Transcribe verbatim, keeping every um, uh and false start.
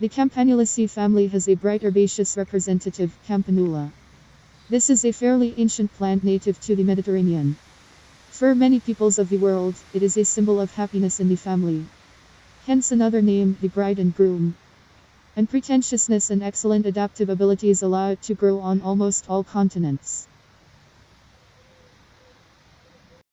The Campanulaceae family has a bright herbaceous representative, Campanula. This is a fairly ancient plant native to the Mediterranean. For many peoples of the world, it is a symbol of happiness in the family. Hence another name, the bride and groom. Unpretentiousness and excellent adaptive abilities allow it to grow on almost all continents.